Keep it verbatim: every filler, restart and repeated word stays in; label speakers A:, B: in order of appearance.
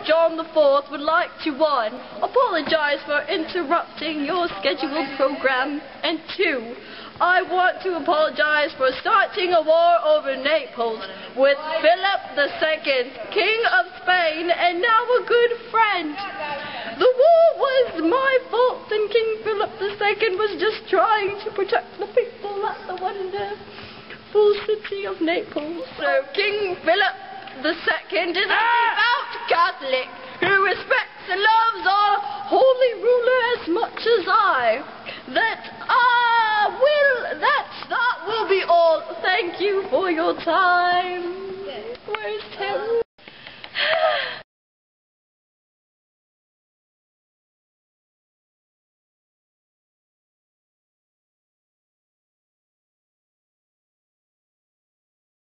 A: John the Fourth would like to, one, apologize for interrupting your scheduled program, and two, I want to apologize for starting a war over Naples with Philip the Second, King of Spain and now a good friend. The war was my fault, and King Philip the Second was just trying to protect the people at the wonderful city of Naples. So King Philip the Second is a devout Catholic who respects and loves our holy ruler as much as I. That ah will that that will be all. Thank you for your time.